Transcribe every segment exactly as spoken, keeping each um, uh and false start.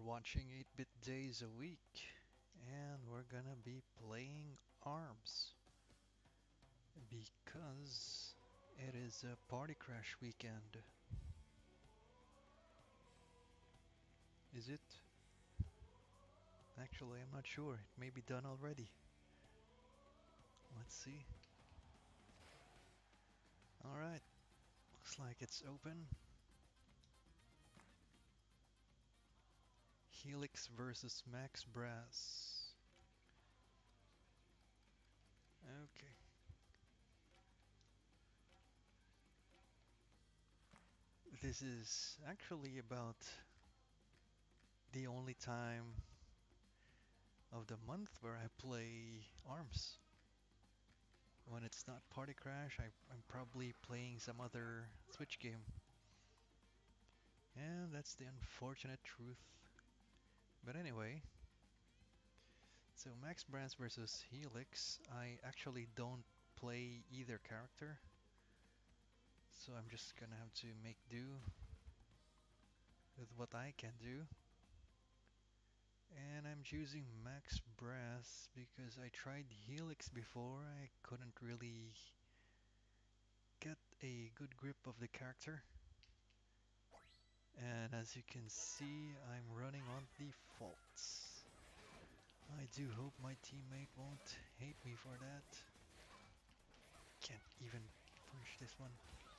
watching eight bit Days a week, and we're gonna be playing ARMS because it is a Party Crash weekend. Is it? Actually, I'm not sure. It may be done already. Let's see. Alright, looks like it's open. Helix versus Max Brass. Okay. This is actually about the only time of the month where I play ARMS. When it's not Party Crash, I, I'm probably playing some other Switch game. And that's the unfortunate truth. But anyway, so Max Brass versus Helix, I actually don't play either character. So I'm just gonna have to make do with what I can do. And I'm choosing Max Brass because I tried Helix before. I couldn't really get a good grip of the character. And as you can see, I'm running on defaults. I do hope my teammate won't hate me for that. Can't even push this one.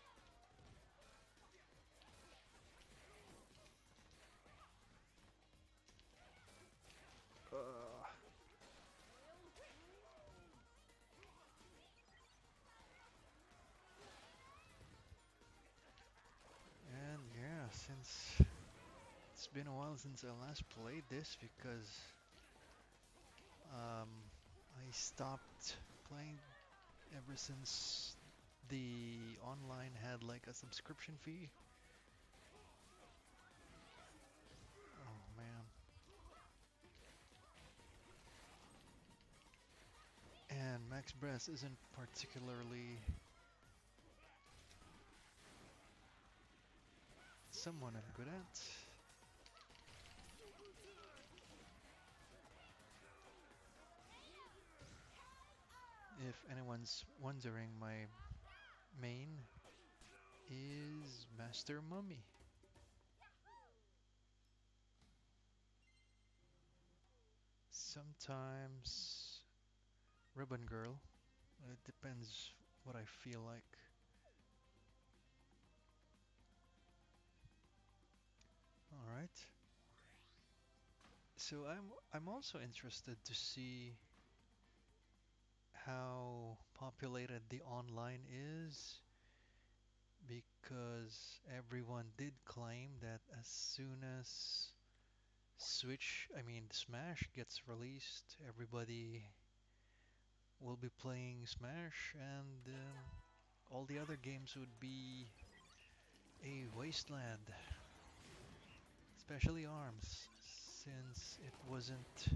Uh. And yeah, since it's been a while since I last played this because um, I stopped playing ever since the online had like a subscription fee. Oh man. And Max Brass isn't particularly someone I'm good at. If anyone's wondering, my main is Master Mummy. Sometimes Ribbon Girl. It depends what I feel like. All right. So I'm I'm also interested to see how populated the online is because everyone did claim that as soon as Switch, I mean Smash gets released, everybody will be playing Smash and um, all the other games would be a wasteland, especially ARMS, since it wasn't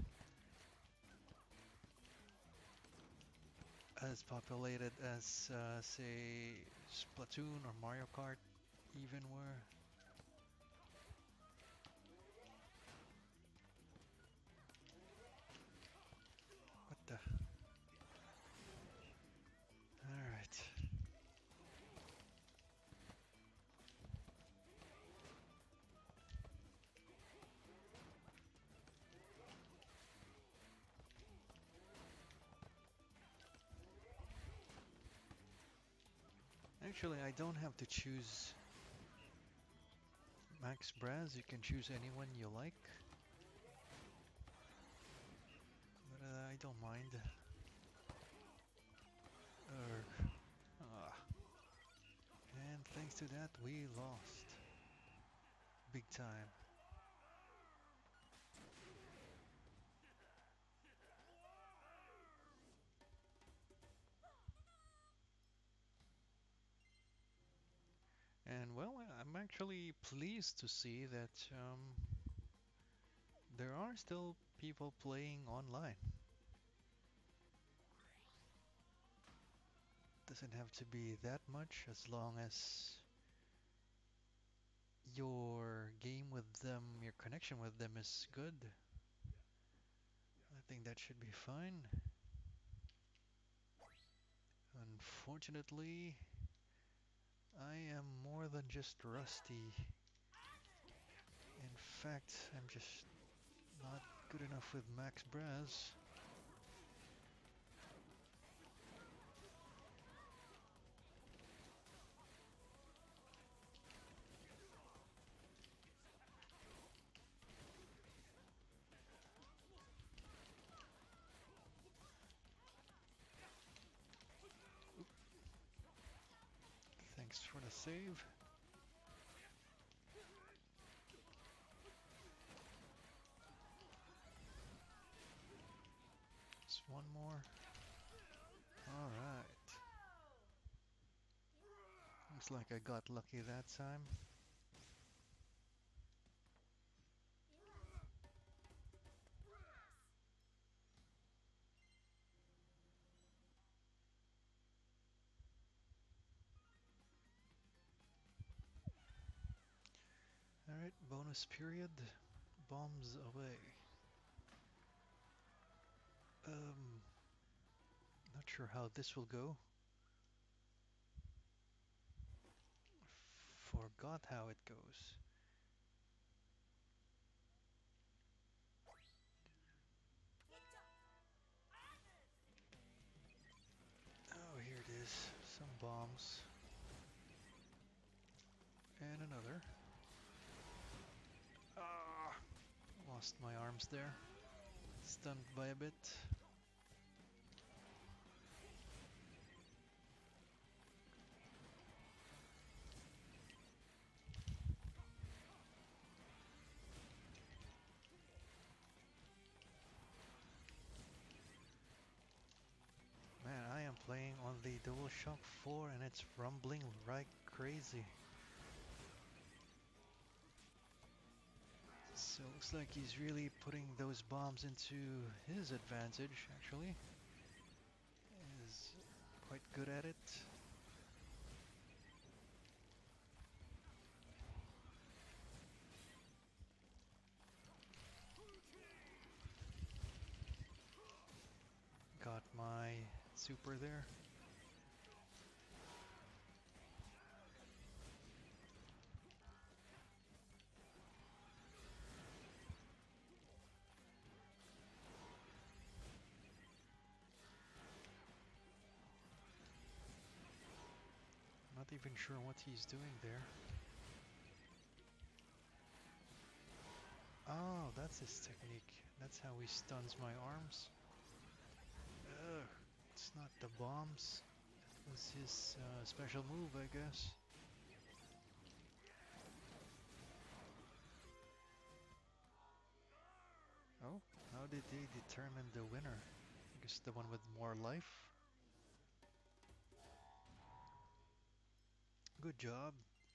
as populated as, uh, say, Splatoon or Mario Kart even were. What the? Alright. Actually, I don't have to choose Max Brass. You can choose anyone you like. But uh, I don't mind. Urgh. Ah. And thanks to that, we lost. Big time. And well, I'm actually pleased to see that um, there are still people playing online. Doesn't have to be that much as long as your game with them, your connection with them is good, I think that should be fine. Unfortunately, I am more than just rusty. In fact, I'm just not good enough with max brass. Thanks for the save. Just one more. Alright. Looks like I got lucky that time. Alright, bonus period. Bombs away. Um, not sure how this will go. Forgot how it goes. Oh, here it is. Some bombs. And another. Ah! Lost my arms there. Stunned by a bit. Man, I am playing on the DualShock four and it's rumbling like crazy. So looks like he's really putting those bombs into his advantage, actually. He's quite good at it. Got my super there. Not even sure what he's doing there. Oh, that's his technique. That's how he stuns my arms. Ugh, it's not the bombs. That was his uh, special move, I guess. Oh, how did they determine the winner? I guess the one with more life. Good job.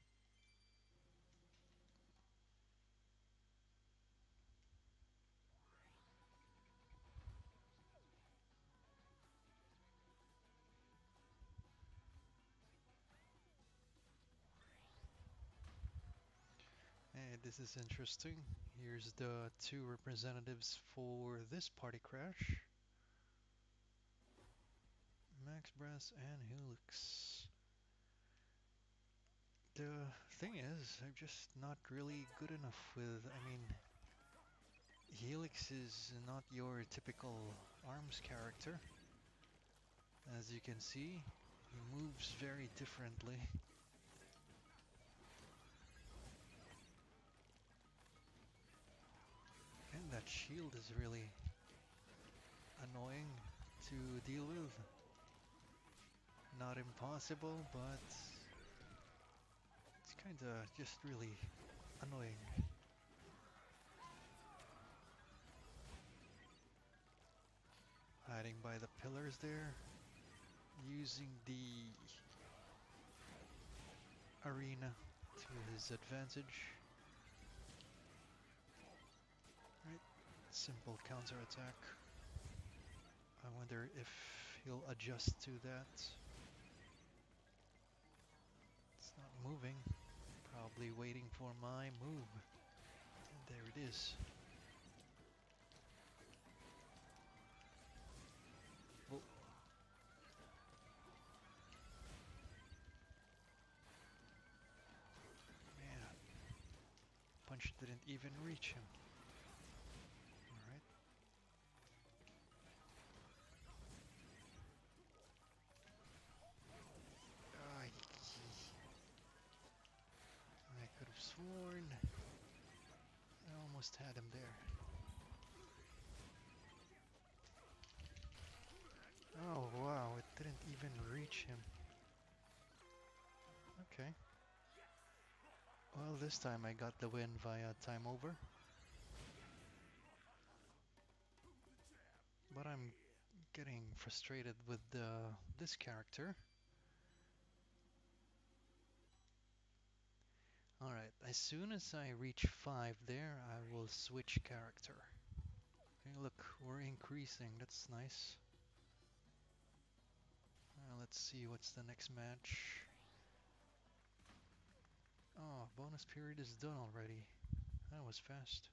Hey, this is interesting. Here's the two representatives for this party crash. Max Brass and Helix. The thing is, I'm just not really good enough with, I mean, Helix is not your typical ARMS character. As you can see, he moves very differently. And that shield is really annoying to deal with. Not impossible, but it's kinda just really annoying. Hiding by the pillars there, using the arena to his advantage. Right, simple counterattack. I wonder if he'll adjust to that. It's not moving, probably waiting for my move. is. Oh. Man, punch didn't even reach him. Alright. I, I could have sworn I almost had him there. Oh wow, it didn't even reach him. Okay. Well, this time I got the win via time over. But I'm getting frustrated with uh, this character. Alright, as soon as I reach five there, I will switch character. Okay, look, we're increasing, that's nice. Uh, let's see what's the next match. Oh, bonus period is done already. That was fast.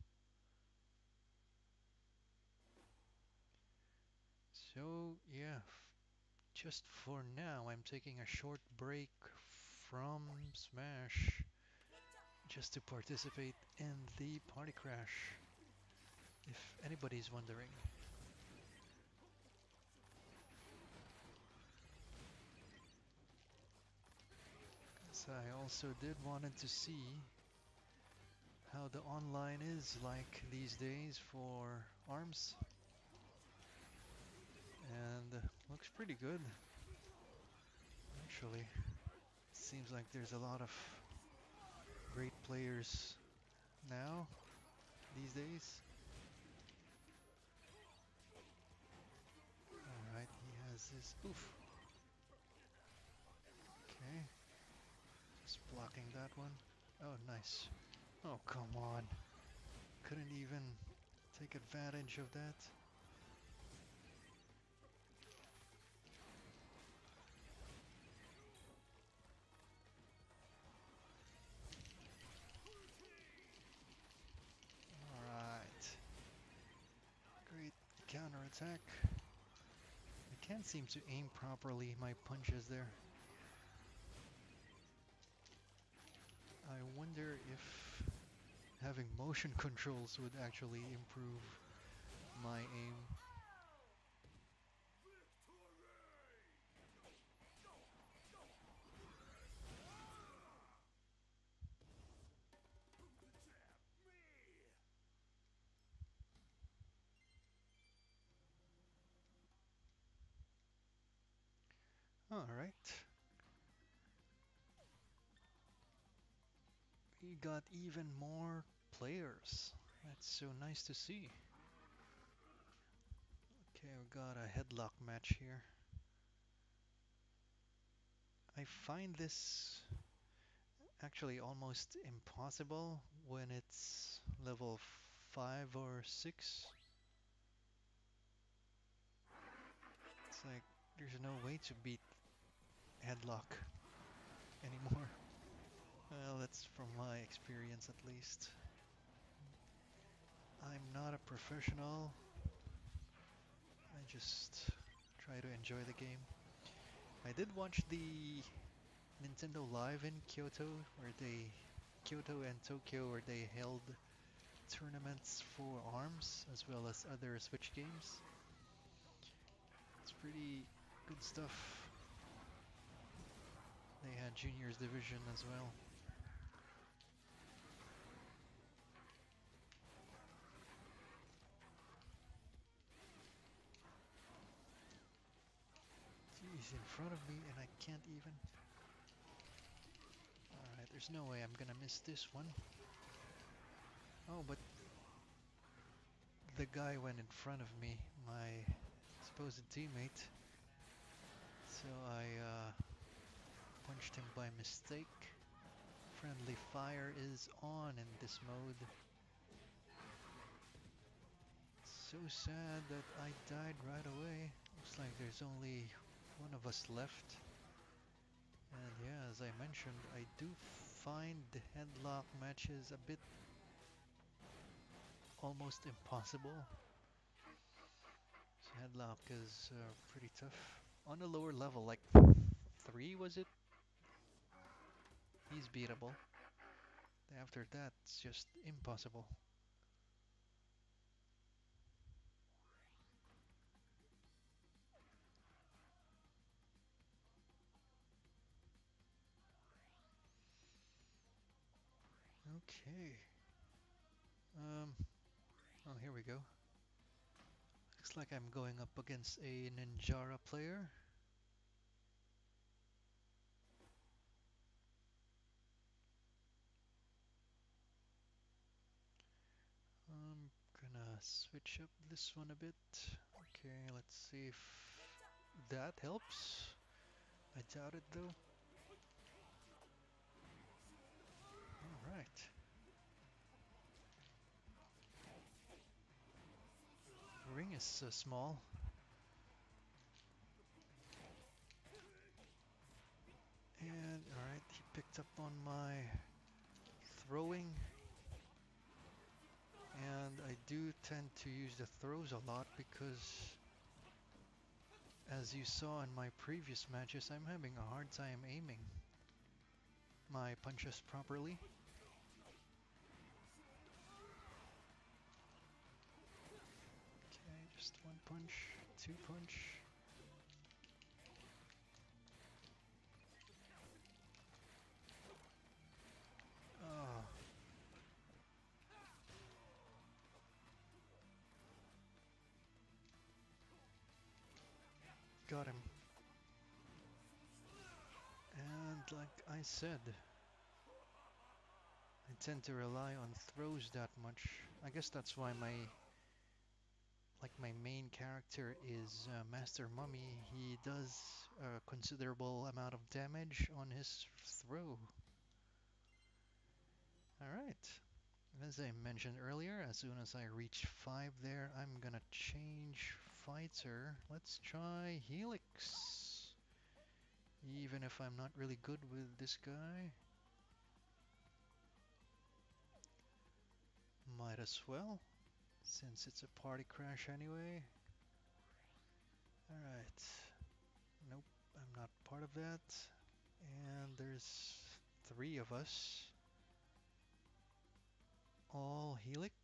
So, yeah, just for now, I'm taking a short break from Smash just to participate in the Party Crash, if anybody's wondering. So I also did wanted to see how the online is like these days for ARMS, and uh, looks pretty good actually. Seems like there's a lot of great players now these days. Alright, he has his oof. Okay, just blocking that one. Oh, nice. Oh, come on. Couldn't even take advantage of that. Alright. Great counterattack. I can't seem to aim properly my punches there. I wonder if having motion controls would actually improve my aim. Alright. We got even more players. That's so nice to see. Okay, we got a headlock match here. I find this actually almost impossible when it's level five or six. It's like there's no way to beat headlock anymore. Well, that's from my experience at least. I'm not a professional. I just try to enjoy the game. I did watch the Nintendo Live in Kyoto, where they Kyoto and Tokyo, where they held tournaments for ARMS as well as other Switch games. It's pretty good stuff. They had Juniors Division as well. He's in front of me and I can't even. Alright, there's no way I'm gonna miss this one. Oh, but the guy went in front of me, my supposed teammate. So I uh, punched him by mistake. Friendly fire is on in this mode. So sad that I died right away. Looks like there's only one of us left. And yeah, as I mentioned, I do find the headlock matches a bit almost impossible. So Headlock is uh, pretty tough. On a lower level, like three was it? He's beatable. After that, it's just impossible. Okay. Um. Oh, here we go. Looks like I'm going up against a Ninjara player. I'm gonna switch up this one a bit. Okay, let's see if that helps. I doubt it though. Alright. Ring is so small. And alright, he picked up on my throwing. And I do tend to use the throws a lot because, as you saw in my previous matches, I'm having a hard time aiming my punches properly. Okay, just one punch, two punch. Oh. Got him. And like I said, I tend to rely on throws that much. I guess that's why my like my main character is uh, Master Mummy. He does a considerable amount of damage on his throw. Alright. As I mentioned earlier, as soon as I reach five there, I'm gonna change fighter. Let's try Helix. Even if I'm not really good with this guy. Might as well, since it's a party crash anyway. Alright. Nope, I'm not part of that. And there's three of us. All Helix.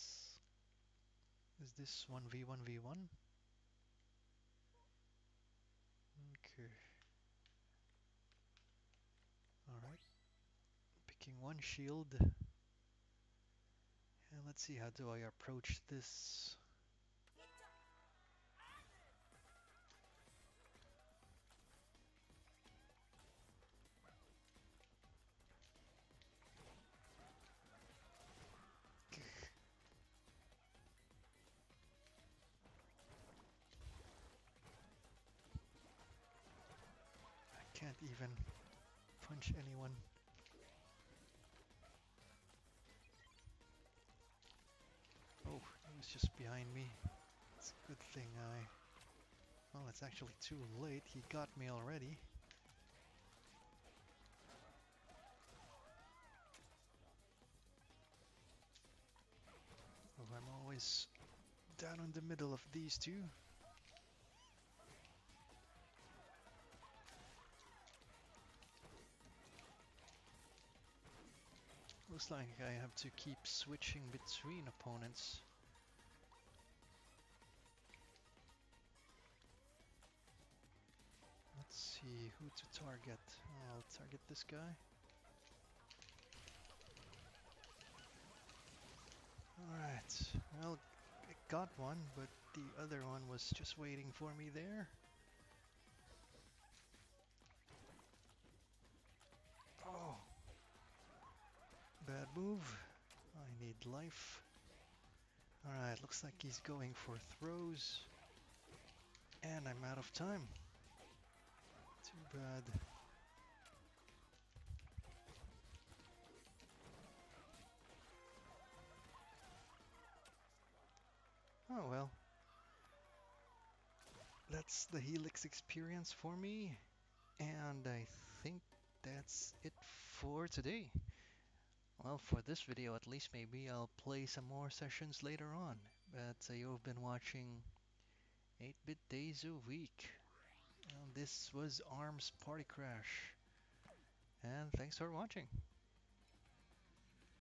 Is this one v one v one? Okay. Alright. Picking one shield. And let's see, how do I approach this? I can't even punch anyone. Oh, he was just behind me. It's a good thing I... Well, it's actually too late. He got me already. Oh, I'm always down in the middle of these two. Looks like I have to keep switching between opponents. Let's see who to target. I'll target this guy. Alright, well, I got one, but the other one was just waiting for me there. Oh, bad move. I need life. Alright, looks like he's going for throws. And I'm out of time. Too bad. Oh well. That's the Helix experience for me. And I think that's it for today. Well, for this video at least, maybe I'll play some more sessions later on. But uh, you've been watching eight-Bit Days a Week. And this was ARMS Party Crash. And thanks for watching.